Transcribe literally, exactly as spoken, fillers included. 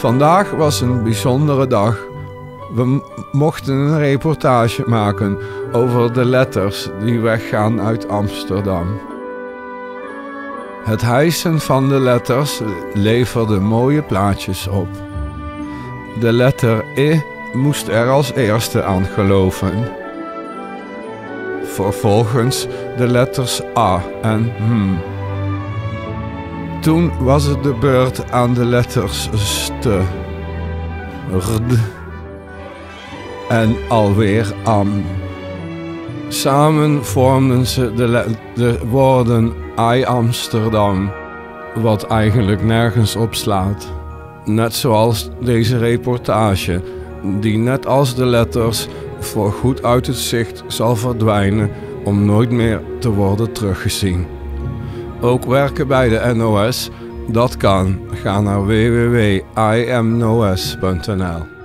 Vandaag was een bijzondere dag. We mochten een reportage maken over de letters die weggaan uit Amsterdam. Het hijsen van de letters leverde mooie plaatjes op. De letter I moest er als eerste aan geloven. Vervolgens de letters A en M. Toen was het de beurt aan de letters ST, RD en alweer AM. Samen vormden ze de, de woorden I Amsterdam, wat eigenlijk nergens op slaat. Net zoals deze reportage, die net als de letters voorgoed uit het zicht zal verdwijnen om nooit meer te worden teruggezien. Ook werken bij de N O S, dat kan. Ga naar w w w punt i m n o s punt n l.